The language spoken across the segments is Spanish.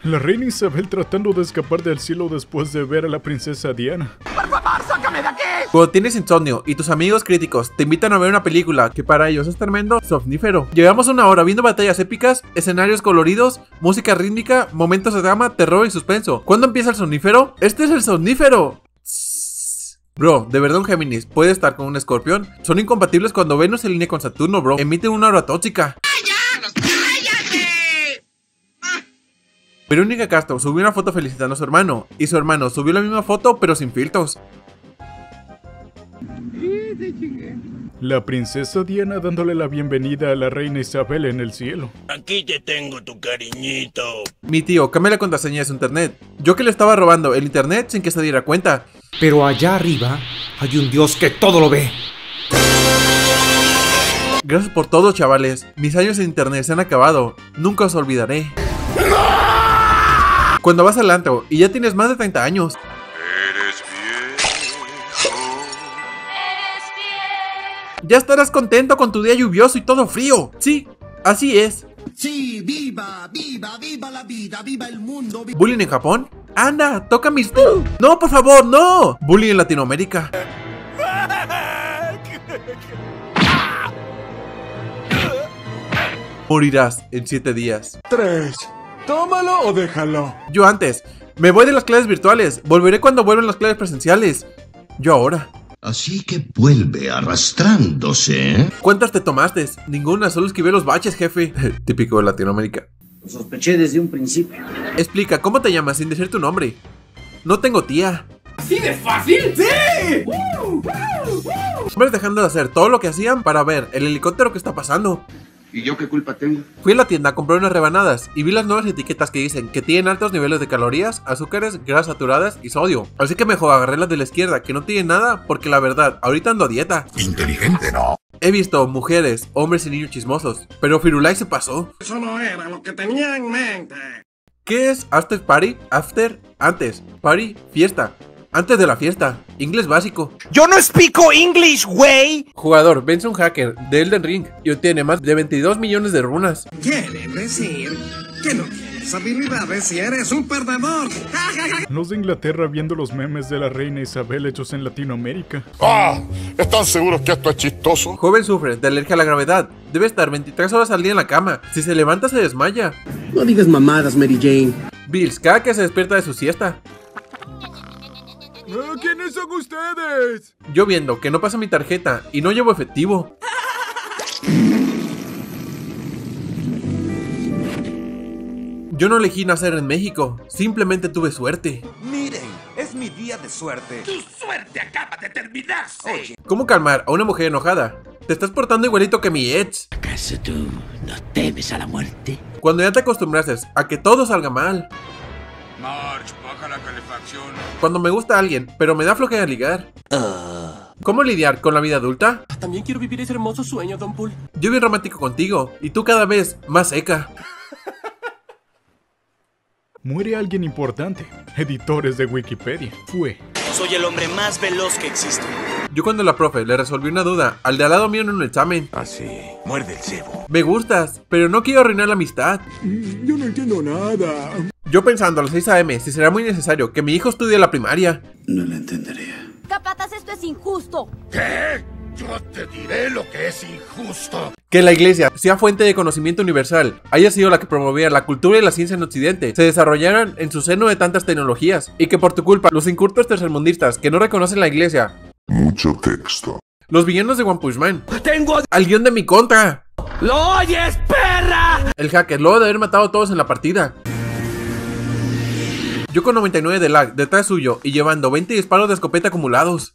La reina Isabel tratando de escapar del cielo después de ver a la princesa Diana. ¡Por favor, sácame de aquí! Cuando tienes insomnio y tus amigos críticos te invitan a ver una película que para ellos es tremendo, somnífero. Llevamos una hora viendo batallas épicas, escenarios coloridos, música rítmica, momentos de drama, terror y suspenso. ¿Cuándo empieza el somnífero? ¡Este es el somnífero! Bro, ¿de verdad un Géminis puede estar con un Escorpión? Son incompatibles cuando Venus se alinea con Saturno, bro. Emiten una aura tóxica. Verónica Castro subió una foto felicitando a su hermano, y su hermano subió la misma foto pero sin filtros. La princesa Diana dándole la bienvenida a la reina Isabel en el cielo. Aquí te tengo tu cariñito. Mi tío cambia la contraseña de su internet. Yo que le estaba robando el internet sin que se diera cuenta. Pero allá arriba hay un Dios que todo lo ve. Gracias por todo, chavales. Mis años en internet se han acabado. Nunca os olvidaré. Cuando vas al antro y ya tienes más de 30 años. Ya estarás contento con tu día lluvioso y todo frío. Sí, así es. Sí, viva, viva, viva la vida, viva el mundo. ¿Bullying en Japón? Anda, toca mis... No, por favor, no. Bullying en Latinoamérica. Morirás en 7 días. 3. Tómalo o déjalo. Yo antes. Me voy de las clases virtuales. Volveré cuando vuelvan las clases presenciales. Yo ahora. Así que vuelve arrastrándose, ¿eh? ¿Cuántas te tomaste? Ninguna, solo esquivé los baches, jefe. Típico de Latinoamérica. Lo sospeché desde un principio. Explica, ¿cómo te llamas sin decir tu nombre? No tengo tía. ¿Así de fácil? ¡Sí! Hombres dejando de hacer todo lo que hacían para ver el helicóptero que está pasando. ¿Y yo qué culpa tengo? Fui a la tienda a comprar unas rebanadas y vi las nuevas etiquetas que dicen que tienen altos niveles de calorías, azúcares, grasas saturadas y sodio. Así que mejor agarré las de la izquierda que no tienen nada porque la verdad, ahorita ando a dieta. Inteligente, ¿no? He visto mujeres, hombres y niños chismosos, pero Firulais se pasó. Eso no era lo que tenía en mente. ¿Qué es after party? After, antes, party, fiesta. Antes de la fiesta, inglés básico. ¡Yo no explico English, güey! Jugador vence a un hacker de Elden Ring y obtiene más de 22 millones de runas. Quiere decir que no tienes habilidades si eres un perdedor. Los de Inglaterra viendo los memes de la reina Isabel hechos en Latinoamérica. ¡Ah! ¿Están seguros que esto es chistoso? Joven sufre de alergia a la gravedad. Debe estar 23 horas al día en la cama. Si se levanta se desmaya. No digas mamadas, Mary Jane. Bills cada que se despierta de su siesta. ¿Quiénes son ustedes? Yo viendo que no pasa mi tarjeta y no llevo efectivo. Yo no elegí nacer en México, simplemente tuve suerte. Miren, es mi día de suerte. Tu suerte acaba de terminarse. ¿Cómo calmar a una mujer enojada? Te estás portando igualito que mi ex. ¿Acaso tú no temes a la muerte? Cuando ya te acostumbraste a que todo salga mal. Marge, baja la calefacción. Cuando me gusta alguien, pero me da flojera ligar. ¿Cómo lidiar con la vida adulta? También quiero vivir ese hermoso sueño, Don Pool. Yo bien romántico contigo, y tú cada vez más seca. Muere alguien importante. Editores de Wikipedia. Fue. Soy el hombre más veloz que existe. Yo cuando la profe le resolví una duda al de al lado mío en un examen. Así, muerde el cebo. Me gustas, pero no quiero arruinar la amistad. Yo no entiendo nada. Yo pensando a las 6 AM si será muy necesario que mi hijo estudie la primaria. No lo entendería. Capataz, esto es injusto. ¿Qué? Yo te diré lo que es injusto. Que la iglesia sea fuente de conocimiento universal, haya sido la que promovía la cultura y la ciencia en Occidente, se desarrollaran en su seno de tantas tecnologías, y que por tu culpa, los incultos tercermundistas que no reconocen la iglesia. Mucho texto. Los villanos de One Punch Man. ¡Tengo! ¡Al guión de mi contra! ¡Lo oyes, perra! El hacker, luego de haber matado a todos en la partida. Yo con 99 de lag detrás suyo y llevando 20 disparos de escopeta acumulados.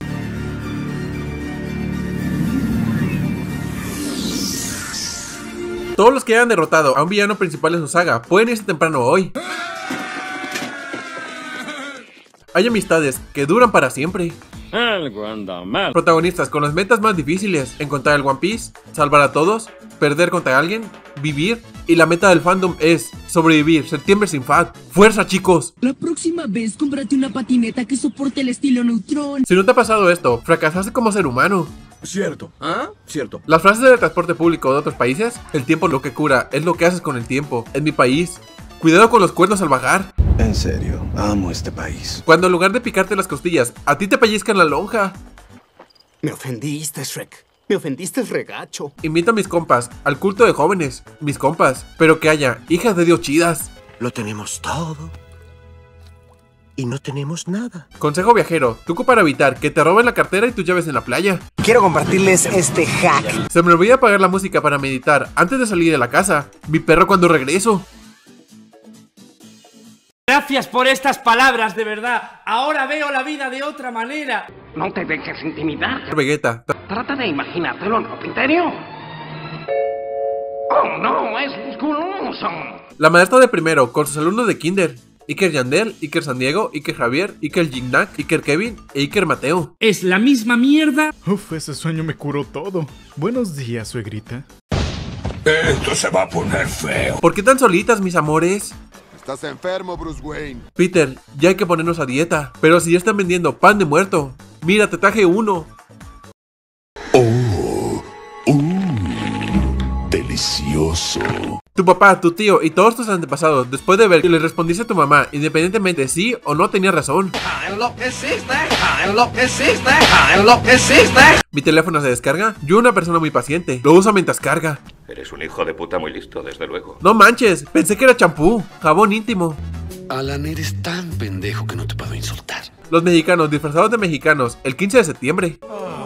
Todos los que hayan derrotado a un villano principal de su saga pueden irse temprano hoy. Hay amistades que duran para siempre. Algo anda mal. Protagonistas con las metas más difíciles: encontrar el One Piece, salvar a todos, perder contra alguien, vivir. Y la meta del fandom es sobrevivir. Septiembre sin FAT. ¡Fuerza, chicos! La próxima vez cómprate una patineta que soporte el estilo Neutrón. Si no te ha pasado esto, fracasaste como ser humano. Cierto. ¿Ah? Cierto. Las frases del transporte público de otros países: el tiempo lo que cura es lo que haces con el tiempo. En mi país, Cuidado con los cuernos al bajar. En serio, amo este país. Cuando en lugar de picarte las costillas, a ti te pellizcan la lonja. Me ofendiste, Shrek. Me ofendiste, regacho. Invito a mis compas al culto de jóvenes. Mis compas. Pero que haya hijas de Dios chidas. Lo tenemos todo. Y no tenemos nada. Consejo viajero. Truco para evitar que te roben la cartera y tus llaves en la playa. Quiero compartirles este hack. Se me olvida apagar la música para meditar antes de salir de la casa. Mi perro cuando regreso. Gracias por estas palabras, de verdad. Ahora veo la vida de otra manera. No te dejes intimidar. Vegeta. Trata de imaginártelo, ¿no, Pinterio? Oh, no, es musculoso. La maestra de primero con sus alumnos de kinder. Iker Yandel, Iker San Diego, Iker Javier, Iker Gignac, Iker Kevin e Iker Mateo. Es la misma mierda. Uf, ese sueño me curó todo. Buenos días, suegrita. Esto se va a poner feo. ¿Por qué tan solitas, mis amores? Estás enfermo, Bruce Wayne. Peter, ya hay que ponernos a dieta. Pero si ya están vendiendo pan de muerto. Mira, te traje uno. Delicioso. Tu papá, tu tío y todos tus antepasados, después de ver que le respondiste a tu mamá, independientemente de sí o no tenía razón. Mi teléfono se descarga. Yo, una persona muy paciente, lo uso mientras carga. Eres un hijo de puta muy listo, desde luego. No manches, pensé que era champú, jabón íntimo. Alan, eres tan pendejo que no te puedo insultar. Los mexicanos disfrazados de mexicanos, el 15 de septiembre.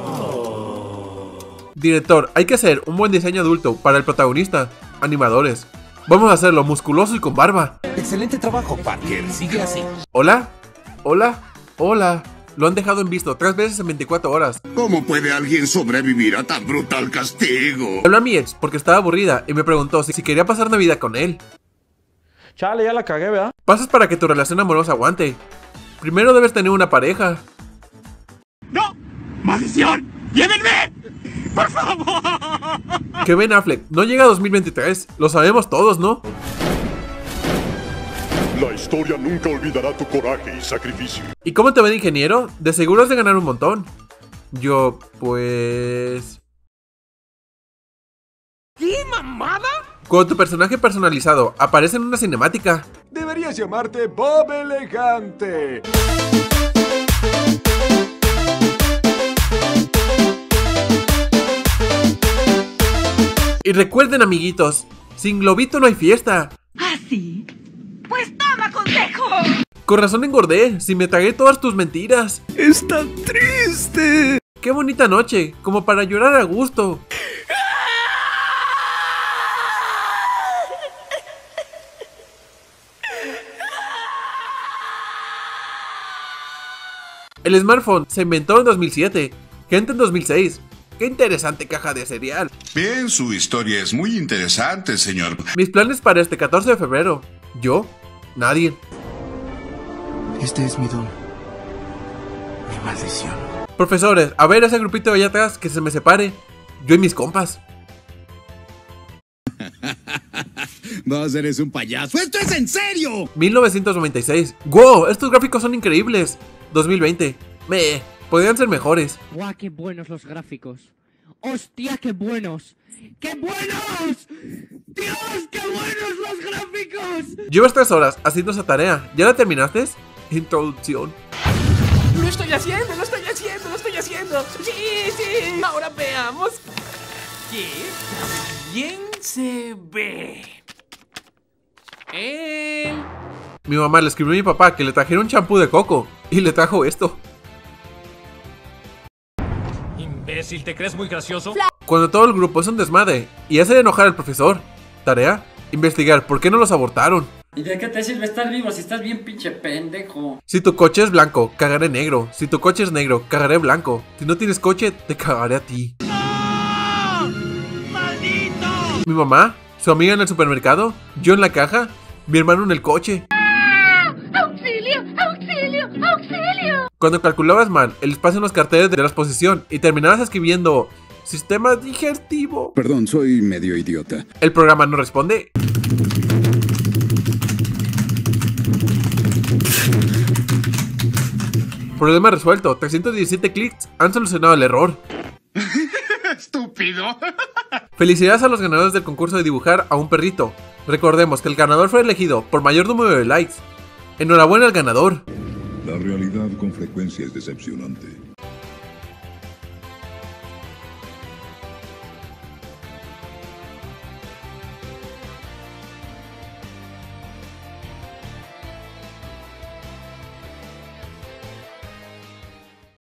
Director, hay que hacer un buen diseño adulto para el protagonista. Animadores, vamos a hacerlo musculoso y con barba. Excelente trabajo, Parker. Sigue así. ¿Hola? ¿Hola? ¿Hola? Lo han dejado en visto 3 veces en 24 horas. ¿Cómo puede alguien sobrevivir a tan brutal castigo? Habló a mi ex porque estaba aburrida y me preguntó si quería pasar Navidad con él. Chale, ya la cagué, ¿verdad? Pasas para que tu relación amorosa aguante. Primero debes tener una pareja. ¡No! ¡Maldición! ¡Llévenme! ¡Por favor! Que Ben Affleck no llega a 2023. Lo sabemos todos, ¿no? La historia nunca olvidará tu coraje y sacrificio. ¿Y cómo te ven, ingeniero? De seguro has de ganar un montón. Yo, pues... ¿Qué mamada? Cuando tu personaje personalizado aparece en una cinemática. Deberías llamarte Bob Elegante. Y recuerden, amiguitos, sin globito no hay fiesta. ¿Ah, sí? Pues toma consejo. Con razón engordé, si me tragué todas tus mentiras. ¡Es tan triste! Qué bonita noche, como para llorar a gusto. El smartphone se inventó en 2007, gente en 2006. ¡Qué interesante caja de cereal! Bien, su historia es muy interesante, señor. Mis planes para este 14 de febrero. ¿Yo? Nadie. Este es mi don. Mi maldición. Profesores, a ver ese grupito de allá atrás que se me separe. Yo y mis compas. Vos eres un payaso. ¡Esto es en serio! 1996. ¡Wow! Estos gráficos son increíbles. 2020. Podrían ser mejores. ¡Guau, qué buenos los gráficos! ¡Hostia, qué buenos! ¡Qué buenos! ¡Dios, qué buenos los gráficos! Llevas 3 horas haciendo esa tarea. ¿Ya la terminaste? Introducción. ¡Lo estoy haciendo! ¡Sí, sí! Ahora veamos. ¿Qué? ¿Quién se ve? Él. Mi mamá le escribió a mi papá que le trajera un champú de coco. Y le trajo esto. Imbécil, ¿te crees muy gracioso? Cuando todo el grupo es un desmadre y hace enojar al profesor. Tarea: investigar por qué no los abortaron. ¿Y de qué te sirve estar vivo si estás bien pinche pendejo? Si tu coche es blanco, cagaré negro. Si tu coche es negro, cagaré blanco. Si no tienes coche, te cagaré a ti. ¡No! ¡Maldito! Mi mamá, su amiga en el supermercado, yo en la caja, mi hermano en el coche. ¡Auxilio! ¡Auxilio! ¡Auxilio! Cuando calculabas mal el espacio en los carteles de la exposición y terminabas escribiendo sistema digestivo. Perdón, soy medio idiota. El programa no responde. Problema resuelto. 317 clics han solucionado el error. Estúpido. Felicidades a los ganadores del concurso de dibujar a un perrito. Recordemos que el ganador fue elegido por mayor número de likes. Enhorabuena al ganador. La realidad con frecuencia es decepcionante.